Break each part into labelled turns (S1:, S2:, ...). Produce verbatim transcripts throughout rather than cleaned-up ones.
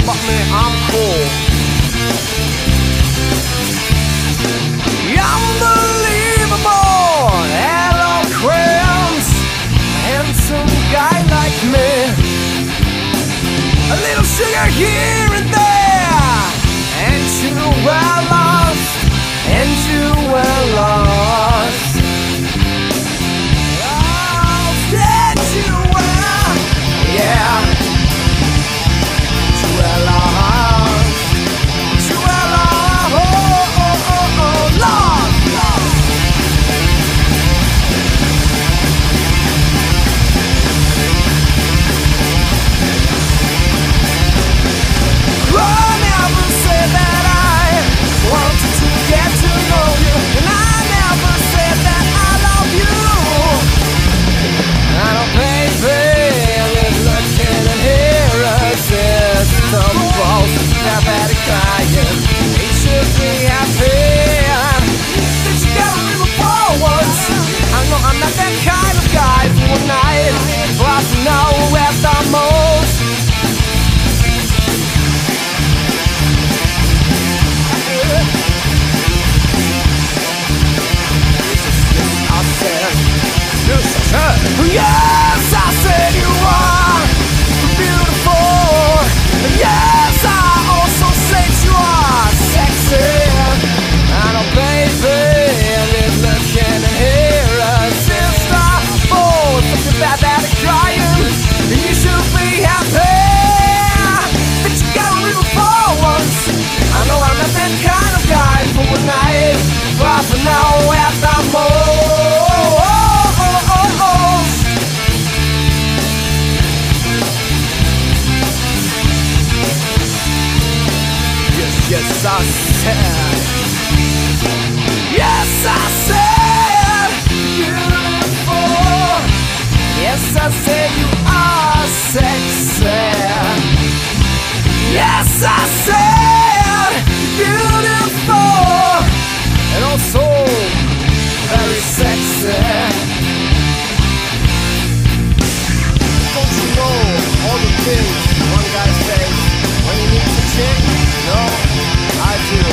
S1: fuck me, I'm cool. Unbelievable, eloquence, handsome guy like me. A little sugar here and there, and you were lost, and you were lost. Oh, that you were, yeah. You were lost, you were lost, oh, oh, oh, oh, lost, lost. I never said that I wanted to get to know you, and I never said that I love you. I don't baby, live looking at irresistible. I've had it crying, it should be happy. Did you get a little forward? I know I'm not that kind of guy for a night, but I know at the most. Yes, I said you are beautiful. Yes, I also said you are sexy. I know, baby, live looking at irresistible. Something bad that is crying. You should be happy that you got a little forward. I know I'm not that kind of guy for a night, but for now at the most. Yes, I said, yes, I said, beautiful. Yes, I said you are sexy. Yes, I said, beautiful. And also, very sexy. Don't you know all the things one guy says when he meets a chick? No, I do.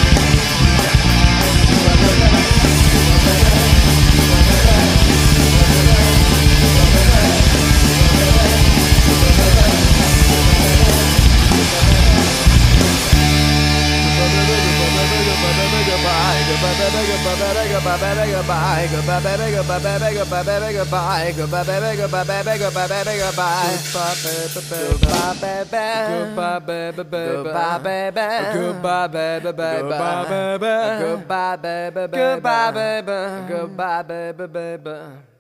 S1: Goodbye, goodbye, baby, goodbye, baby, goodbye, baby, goodbye, goodbye, baby, goodbye, baby, goodbye, baby, goodbye, goodbye, baby, goodbye, baby, goodbye, baby, goodbye, baby, goodbye, baby, goodbye, baby, goodbye, baby, goodbye, baby, goodbye, baby, baby.